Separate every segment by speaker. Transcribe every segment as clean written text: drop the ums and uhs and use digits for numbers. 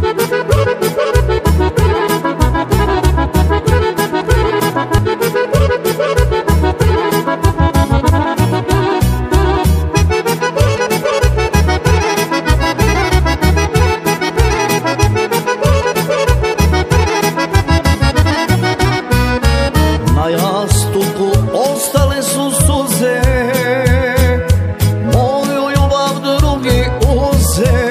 Speaker 1: Na jastuku ostale su suze, moju ljubav drugi uze.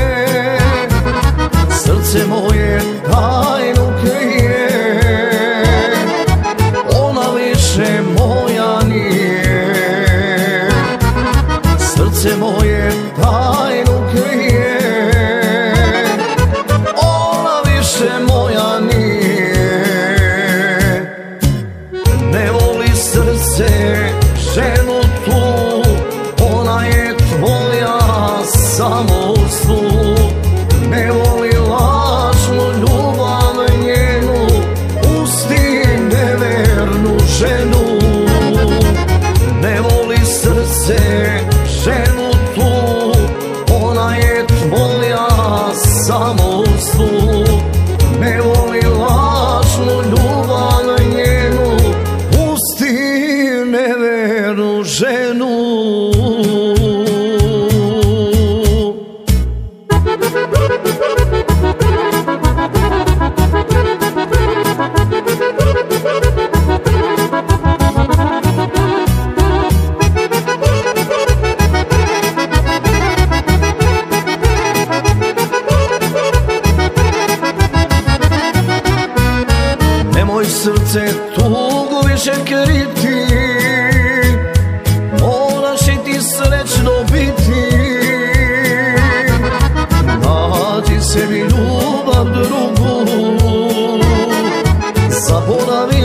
Speaker 1: Srce moje tajnu krije, ona više moja nije. Srce moje tajnu krije, ona više moja nije. Ne voli srce ženu tu, ona je tvoja samo u snu. Ne voli lažnu ljubav njenu, pusti nevernu ženu. Ne voli srce ženu tu, ona je tvoja samo u snu. Ne voli lažnu ljubav njenu, pusti nevernu ženu. Nemoj srce tugu više kriti, moraš i ti srećno biti. Nađi sebi ljubav drugu, zaboravi